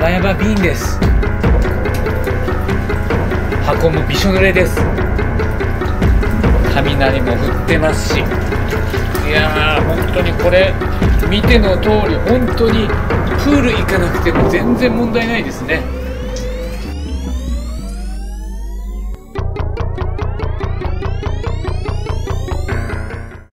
バヤバビンです。箱もびしょ濡れです。雷も降ってますし、いやー本当にこれ見ての通り、本当にプール行かなくても全然問題ないですね。